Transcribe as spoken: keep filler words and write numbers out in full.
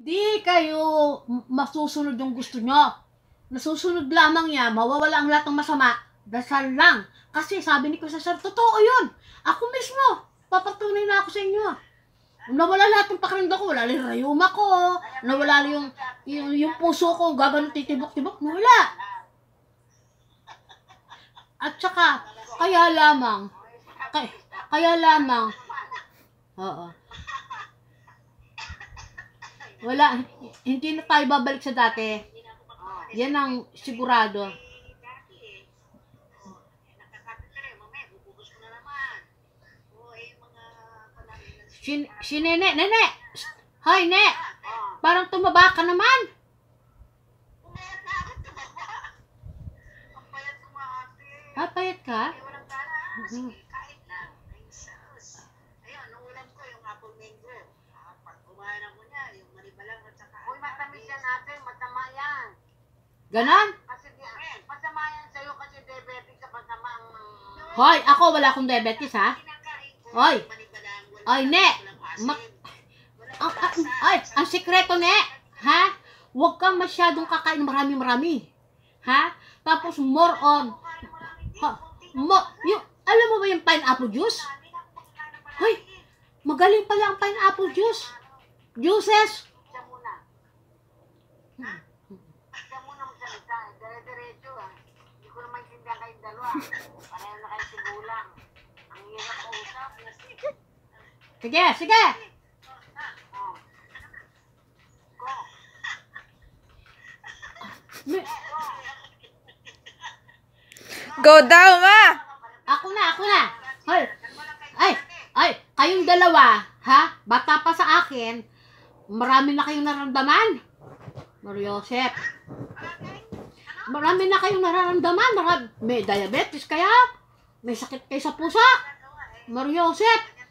Di kayo masusunod yung gusto nyo. Nasusunod lamang niya, mawawala ang lahat ng masama. Dasal lang. Kasi sabi ni ko sa sir, totoo yun. Ako mismo, papatunay na ako sa inyo. Nawala lahat ng pakiramdam ko, wala yung rayuma ko, nawala yung, yung, yung puso ko, gagano titibok-tibok, nawala. At saka, kaya lamang, kaya, kaya lamang, oo. Wala, hindi na tayo babalik sa dati. Yan ang sigurado. Si, si Nene, Nene! Hoy, Ne! Parang tumaba ka naman. Ah, payat ka? Uh-huh. Ganon? Masama yan sa'yo kasi diabetic ka, masama ang... Hoy, ako wala akong diabetes, ha? Hoy! Ay, Ne! Ma ang, ang, ay, ang sikreto, Ne! Ha? Huwag kang masyadong kakain ng marami-marami. Ha? Tapos more on... Ha? Mo, yung, alam mo ba yung pineapple juice? Hoy! Magaling pala ang pineapple juice. Juices! Hmm. Dire-diretso ah. Hindi ko naman maintindihan kayong dalawa. Pareho na kayo sigulang. Ang hirap ko usap. Sige, sige! Oh. Go. Go daw, ma! Ako na, ako na! Hoy! Ay! Ay! Kayong dalawa, ha? Bata pa sa akin, marami na kayong nararamdaman. Mariosep. Marami na kayong nararamdaman. Marami, may diabetes kaya? May sakit kayo sa pusa? Mariosep.